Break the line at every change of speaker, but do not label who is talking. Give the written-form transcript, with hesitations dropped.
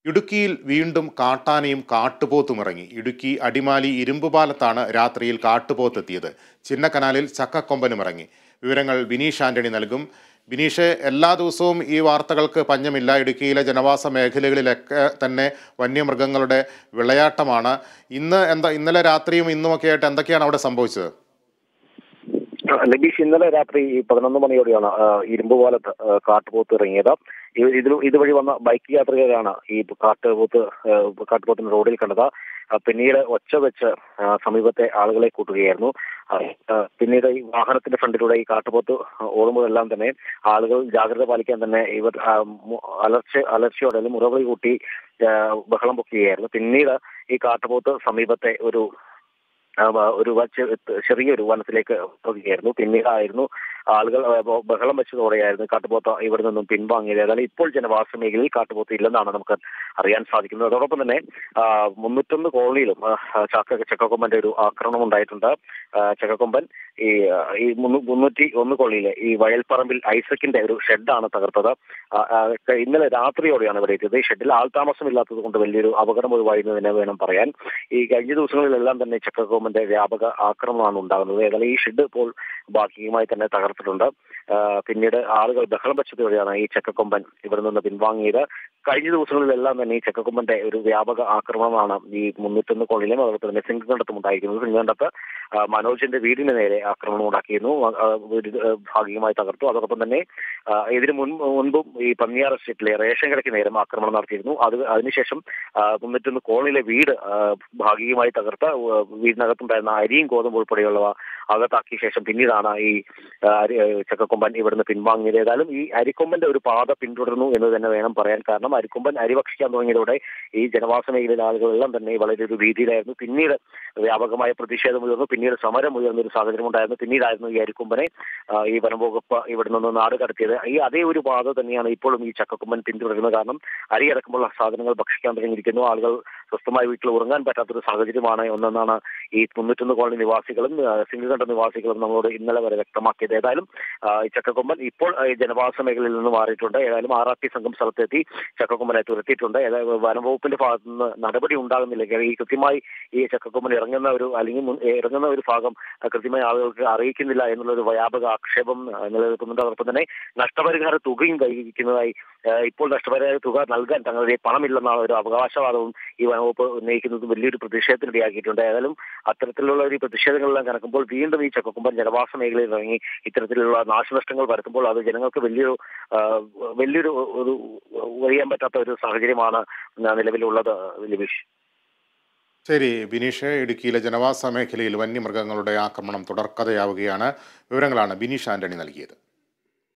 ഇടുക്കിയിൽ വീണ്ടും കാട്ടാനയും കാട്ടുപോത്തും ഇറങ്ങി. ഇടുക്കി അടിമാലി ഇരുമ്പുപാലത്താണ് രാത്രിയിൽ കാട്ടുപോത്തെത്തിയത്. ചിന്നക്കനാലിൽ ചക്കക്കൊമ്പനും ഇറങ്ങി. വിവരങ്ങൾ ബിനീഷ് ആന്റണി നൽകും. ബിനീഷ്, എല്ലാ ദിവസവും ഈ വാർത്തകൾക്ക് പഞ്ഞമില്ല. ഇടുക്കിയിലെ ജനവാസ മേഖലകളിലൊക്കെ തന്നെ വന്യമൃഗങ്ങളുടെ വിളയാട്ടമാണ്. ഇന്നലെ രാത്രിയും ഇന്നുമൊക്കെ ആയിട്ട് എന്തൊക്കെയാണ് അവിടെ സംഭവിച്ചത്?
ലബീഷ്, ഇന്നലെ രാത്രി 11 മണിയോടെയാണ് ഇരുമ്പുപാലത്ത് കാട്ടുപോത്ത് ഇറങ്ങിയത്. ഇതുവഴി വന്ന ബൈക്ക് യാത്രികരാണ് ഈ കാട്ടുപോത്തിന് റോഡിൽ കണ്ടത്. പിന്നീട് ഒച്ച വെച്ച് സമീപത്തെ ആളുകളെ കൂട്ടുകയായിരുന്നു. പിന്നീട് ഈ വാഹനത്തിന്റെ ഫ്രണ്ടിലൂടെ ഈ കാട്ടുപോത്ത് ഓടുമ്പോഴെല്ലാം തന്നെ ആളുകൾ ജാഗ്രത പാലിക്കാൻ തന്നെ ഇവർ അലർച്ചയോടെ അല്ലെങ്കിൽ മുറവിളി കൂട്ടി ബഹളം പൊക്കുകയായിരുന്നു. പിന്നീട് ഈ കാട്ടുപോത്ത് സമീപത്തെ ഒരു ചെറിയൊരു വനത്തിലേക്ക് പോകുകയായിരുന്നു. പിന്നീടായിരുന്നു ആളുകൾ ബഹളം വെച്ചതോടെയായിരുന്നു കാട്ടുപോത്ത് ഇവിടെ നിന്നും പിൻവാങ്ങിയത്. ഏതായാലും ഇപ്പോൾ ജനവാസ മേഖലയിൽ കാട്ടുപോത്ത് ഇല്ലെന്നാണ് നമുക്ക് അറിയാൻ സാധിക്കുന്നത്. അതോടൊപ്പം തന്നെ 301 കോളനിയിലും ചക്കക്കൊമ്പന്റെ ഒരു ആക്രമണം ഉണ്ടായിട്ടുണ്ട്. ചക്കക്കൊമ്പൻ ഈ 301 കോളനിയിലെ ഈ വയൽപ്പറമ്പിൽ ഐസക്കിന്റെ ഒരു ഷെഡാണ് തകർത്തത്. ഇന്നലെ രാത്രിയോടെയാണ് ഇവിടെ എത്തിയത്. ഈ ഷെഡിൽ ആൾതാമസമില്ലാത്തത് കൊണ്ട് വലിയൊരു അപകടം ഒഴിവായിരുന്നു എന്ന് വേണം പറയാൻ. ഈ കഴിഞ്ഞ ദിവസങ്ങളിലെല്ലാം തന്നെ ചക്കക്കൊമ്പന്റെ വ്യാപക ആക്രമണമാണ് ഉണ്ടാകുന്നത്. ഏതായാലും ഈ ഷെഡ് ഇപ്പോൾ ഭാഗികമായി തന്നെ തകർത്തിട്ടുണ്ട്. പിന്നീട് ആളുകൾ ബഹളം വെച്ചതോടെയാണ് ഈ ചക്കക്കൊമ്പൻ ഇവിടെ നിന്ന് പിൻവാങ്ങിയത്. കഴിഞ്ഞ ദിവസങ്ങളിലെല്ലാം തന്നെ ഈ ചക്കക്കൊമ്പന്റെ ഒരു വ്യാപക ആക്രമണമാണ് ഈ 301 കോളനിയിലും അതുപോലെ തന്നെ സിംഗണ്ടത്തും ഉണ്ടായിരിക്കുന്നത്. സിംഗണ്ടത്ത് മനോജിന്റെ വീടിന് നേരെ ആക്രമണം ഉണ്ടാക്കിയിരുന്നു. ഭാഗികമായി തകർത്തു. അതോടൊപ്പം തന്നെ ഇതിനു മുൻപും ഈ പന്നിയാർ എസ്റ്റേറ്റിലെ റേഷൻ കടയ്ക്ക് നേരം ആക്രമണം നടത്തിയിരുന്നു. അതിനുശേഷം 301 കോളനിയിലെ വീട് ഭാഗികമായി തകർത്ത് വീടിനകത്തുണ്ടായിരുന്ന അരിയും ഗോതമ്പ് ഉൾപ്പെടെയുള്ളവ അകത്താക്കിയ ശേഷം പിന്നീടാണ് ഈ ചക്കക്കൊമ്പൻ ഇവിടുന്ന് പിൻവാങ്ങിയത്. ഏതായാലും ഈ അരിക്കൊമ്പന്റെ ഒരു പാത പിന്തുടർന്നു എന്ന് തന്നെ വേണം പറയാൻ. കാരണം അരിക്കൊമ്പൻ അരി ഭക്ഷിക്കാൻ തുടങ്ങിയതോടെ ഈ ജനവാസ മേഖലയിലെ ആളുകളെല്ലാം തന്നെ വളരെ ഒരു ഭീതിയിലായിരുന്നു. പിന്നീട് വ്യാപകമായ പ്രതിഷേധം ഉയർന്നു. പിന്നീട് സമരം ഉയർന്ന ഒരു സാഹചര്യം ഉണ്ടായിരുന്നു. പിന്നീടായിരുന്നു ഈ അരിക്കൊമ്പനെ ഈ വനംവകുപ്പ് ഇവിടെ നിന്ന് നാട് കടത്തിയത്. ഈ അതേ ഒരു പാത തന്നെയാണ് ഇപ്പോഴും ഈ ചക്കക്കൊമ്പൻ പിന്തുടരുന്നത്. കാരണം അരി അടക്കമുള്ള സാധനങ്ങൾ ഭക്ഷിക്കാൻ തുടങ്ങിയിരിക്കുന്നു. ആളുകൾ സ്വസ്ഥമായ വീട്ടിൽ ഉറങ്ങാൻ പറ്റാത്തൊരു സാഹചര്യമാണ് ഒന്നെന്നാണ് ഈ 301 കോളനി നിവാസികളും സിംഗിൾകണ്ഠ നിവാസികളും നമ്മളോട് ഇന്നലെ വരെ വ്യക്തമാക്കിയത്. ഏതായാലും ഈ ചക്കക്കൊമ്പൻ ഇപ്പോൾ ജനവാസ മേഖലയിൽ നിന്ന് മാറിയിട്ടുണ്ട്. ഏതായാലും RRT സംഘം സ്ഥലത്തെത്തി ചക്കക്കൊമ്പനെ തുരത്തിയിട്ടുണ്ട്. ഏതായാലും വനംവകുപ്പിന്റെ ഭാഗത്ത് നിന്ന് നടപടി ഉണ്ടാകുന്നില്ലെങ്കിൽ ഈ കൃത്യമായി ഈ ചക്കക്കൊമ്പൻ ഇറങ്ങുന്ന ഒരു ഭാഗം കൃത്യമായി ആളുകൾക്ക് അറിയിക്കുന്നില്ല എന്നുള്ളൊരു വ്യാപക ആക്ഷേപം നിലനിൽക്കുന്നുണ്ട്. അതോടൊപ്പം തന്നെ നഷ്ടപരിഹാര തുകയും കൈവരിക്കുന്നതായി ഇപ്പോൾ നഷ്ടപരിഹാര തുക നൽകാൻ തങ്ങളുടെ പണമില്ലെന്നാണ് ഒരു അവകാശവാദവും ഈ വനംവകുപ്പ് ഉന്നയിക്കുന്നത് വലിയൊരു പ്രതിഷേധത്തിനിടയാക്കിയിട്ടുണ്ട്. ഏതായാലും അത്തരത്തിലുള്ള ഒരു പ്രതിഷേധങ്ങളെല്ലാം കണക്കുമ്പോൾ വീണ്ടും ഈ ചക്കക്കൊമ്പൻ ജനവാസ മേഖലയിൽ ഇറങ്ങി ഇത്തരത്തിലുള്ള നാശനഷ്ടങ്ങൾ വരുത്തുമ്പോൾ അത് ജനങ്ങൾക്ക് വലിയൊരു ഒരു അറിയാൻ പറ്റാത്ത ഒരു സാഹചര്യമാണ് നിലവിലുള്ളത്. ലബീഷ്,
ശരി ബിനീഷ്. ഇടുക്കിയിലെ ജനവാസ മേഖലയിൽ വന്യമൃഗങ്ങളുടെ ആക്രമണം തുടർക്കഥയാവുകയാണ്. വിവരങ്ങളാണ് ബിനീഷ് ആന്റണി നൽകിയത്.